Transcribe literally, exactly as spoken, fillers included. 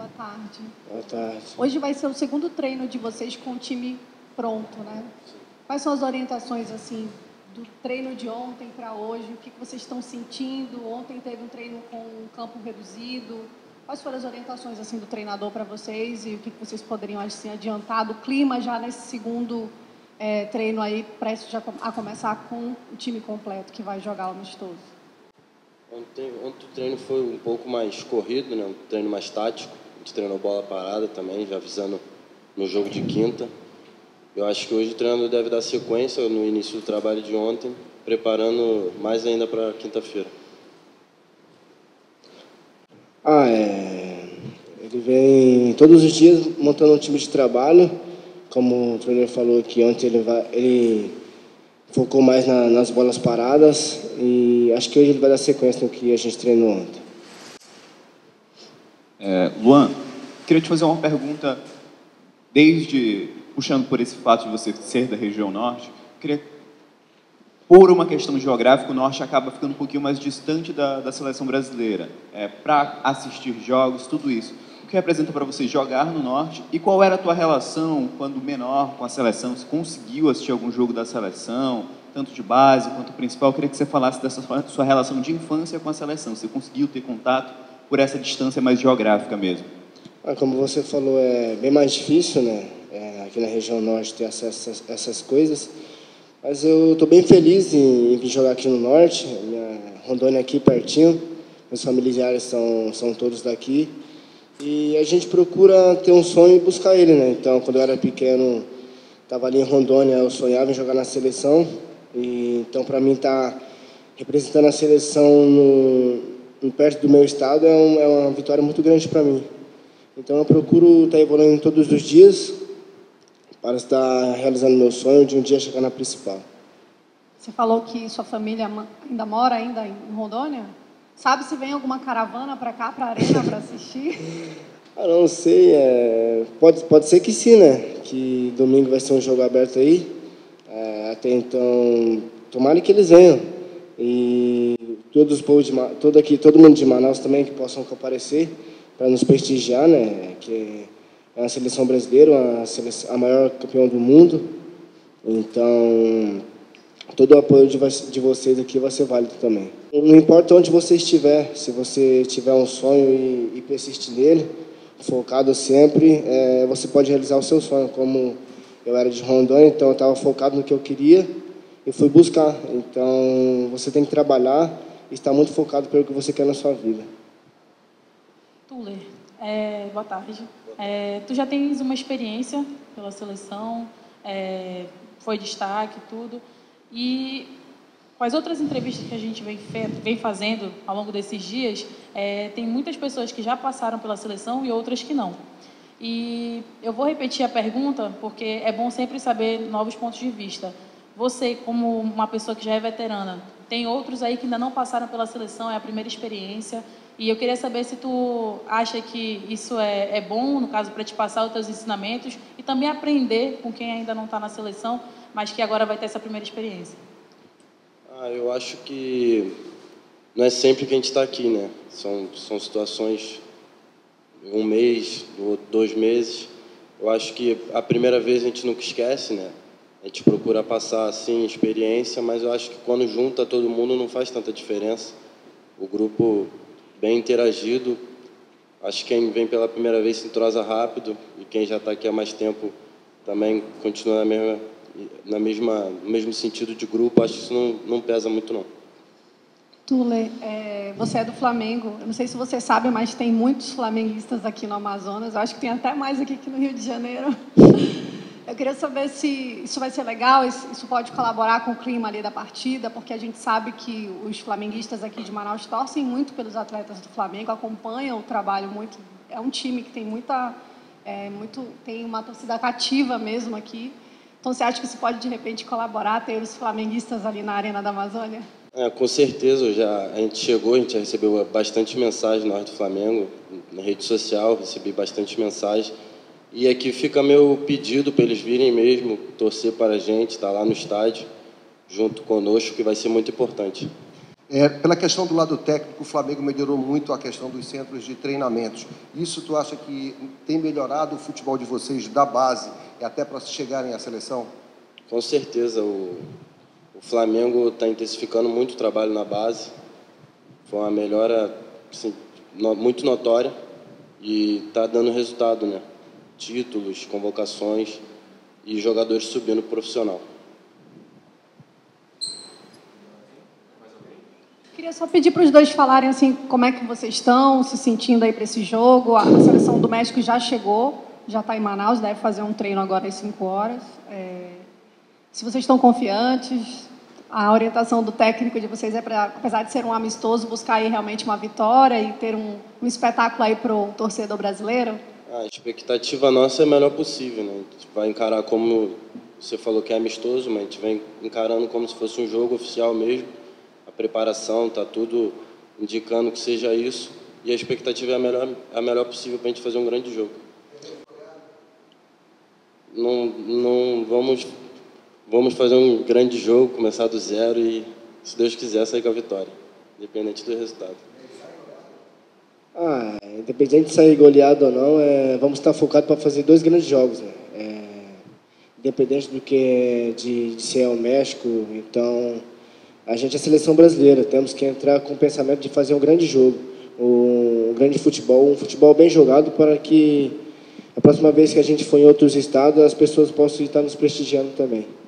boa tarde. Boa tarde. Hoje vai ser o segundo treino de vocês com o time pronto, né? Quais são as orientações, assim, do treino de ontem para hoje? O que, que vocês estão sentindo? Ontem teve um treino com um campo reduzido. Quais foram as orientações, assim, do treinador para vocês? E o que, que vocês poderiam, assim, adiantar do clima já nesse segundo é, treino aí, prestes a começar com o time completo que vai jogar o amistoso? Ontem, ontem o treino foi um pouco mais corrido, né? Um treino mais tático. A gente treinou bola parada também, já avisando no jogo de quinta. Eu acho que hoje o treinador deve dar sequência no início do trabalho de ontem, preparando mais ainda para quinta-feira. Ah, é... Ele vem todos os dias montando um time de trabalho. Como o treinador falou aqui, ontem ele, vai... ele focou mais na, nas bolas paradas e acho que hoje ele vai dar sequência no que a gente treinou ontem. É, Luan, queria te fazer uma pergunta, desde puxando por esse fato de você ser da região norte, queria, por uma questão geográfica, o norte acaba ficando um pouquinho mais distante da, da seleção brasileira, é, para assistir jogos, tudo isso. O que representa para você jogar no norte e qual era a tua relação quando menor com a seleção? Você conseguiu assistir algum jogo da seleção, tanto de base quanto principal? Eu queria que você falasse dessa sua relação de infância com a seleção. Você conseguiu ter contato por essa distância mais geográfica mesmo? Ah, como você falou, é bem mais difícil, né? É, aqui na região norte ter acesso a essas coisas. Mas eu estou bem feliz em, em vir jogar aqui no norte. Minha Rondônia aqui pertinho. Meus familiares são, são todos daqui. E a gente procura ter um sonho e buscar ele, né? Então, quando eu era pequeno, estava ali em Rondônia, eu sonhava em jogar na seleção. E, então, para mim, estar tá representando a seleção no, no perto do meu estado é, um, é uma vitória muito grande para mim. Então, eu procuro estar tá evoluindo todos os dias para estar realizando meu sonho de um dia chegar na principal. Você falou que sua família ainda mora ainda em Rondônia? Sabe se vem alguma caravana para cá, para a Arena, para assistir? Ah, não sei. É... Pode, pode ser que sim, né? Que domingo vai ser um jogo aberto aí. É, até então, tomara que eles venham. E todos os povos de todo aqui, todo mundo de Manaus também que possam comparecer para nos prestigiar, né? Que é a seleção brasileira, a, seleção, a maior campeã do mundo. Então, todo o apoio de, de vocês aqui vai ser válido também. Não importa onde você estiver, se você tiver um sonho e, e persistir nele, focado sempre, é, você pode realizar o seu sonho. Como eu era de Rondônia, então eu estava focado no que eu queria e fui buscar. Então, você tem que trabalhar e estar muito focado pelo que você quer na sua vida. Tuller, é, boa tarde. É, tu já tens uma experiência pela seleção, é, foi destaque e tudo. E com as outras entrevistas que a gente vem, vem fazendo ao longo desses dias, é, tem muitas pessoas que já passaram pela seleção e outras que não. E eu vou repetir a pergunta, porque é bom sempre saber novos pontos de vista. Você, como uma pessoa que já é veterana, tem outros aí que ainda não passaram pela seleção, é a primeira experiência. E eu queria saber se tu acha que isso é, é bom, no caso, para te passar os teus ensinamentos e também aprender com quem ainda não está na seleção, mas que agora vai ter essa primeira experiência. Ah, eu acho que não é sempre que a gente está aqui, né? São, são situações, um mês, dois meses. Eu acho que a primeira vez a gente nunca esquece, né? A gente procura passar, assim, experiência, mas eu acho que quando junta todo mundo não faz tanta diferença. O grupo bem interagido, acho que quem vem pela primeira vez se entrosa rápido e quem já está aqui há mais tempo também continua na mesma, na mesma, no mesmo sentido de grupo. Acho que isso não, não pesa muito, não. Tuller, é, você é do Flamengo. Eu não sei se você sabe, mas tem muitos flamenguistas aqui no Amazonas. Eu acho que tem até mais aqui que no Rio de Janeiro. Eu queria saber se isso vai ser legal, isso pode colaborar com o clima ali da partida, porque a gente sabe que os flamenguistas aqui de Manaus torcem muito pelos atletas do Flamengo, acompanham o trabalho muito. É um time que tem muita, é, muito, tem uma torcida cativa mesmo aqui. Então, você acha que isso pode, de repente, colaborar, ter os flamenguistas ali na Arena da Amazônia? É, com certeza. Já, a gente chegou, a gente já recebeu bastante mensagem na hora do Flamengo, na rede social, recebi bastante mensagem. E aqui fica meu pedido para eles virem mesmo, torcer para a gente, estar lá no estádio, junto conosco, que vai ser muito importante. É, pela questão do lado técnico, o Flamengo melhorou muito a questão dos centros de treinamentos. Isso tu acha que tem melhorado o futebol de vocês da base e até para chegarem à seleção? Com certeza, o, o Flamengo está intensificando muito o trabalho na base. Foi uma melhora assim, no, muito notória e está dando resultado, né? Títulos, convocações e jogadores subindo pro profissional. Queria só pedir para os dois falarem assim, como é que vocês estão se sentindo aí para esse jogo. A seleção do México já chegou, já está em Manaus, deve fazer um treino agora às cinco horas. É, se vocês estão confiantes, a orientação do técnico de vocês é para, apesar de ser um amistoso, buscar aí realmente uma vitória e ter um, um espetáculo aí para o torcedor brasileiro? A expectativa nossa é a melhor possível, né? A gente vai encarar como você falou que é amistoso, mas a gente vem encarando como se fosse um jogo oficial mesmo. A preparação está tudo indicando que seja isso e a expectativa é a melhor, a melhor possível para a gente fazer um grande jogo. Não, não vamos, vamos fazer um grande jogo, começar do zero e, se Deus quiser, sair com a vitória, independente do resultado. Ah, independente de sair goleado ou não, é, vamos estar focados para fazer dois grandes jogos, né? É, independente do que é de, de ser o México, então a gente é a seleção brasileira, temos que entrar com o pensamento de fazer um grande jogo, um grande futebol, um futebol bem jogado para que a próxima vez que a gente for em outros estados as pessoas possam estar nos prestigiando também.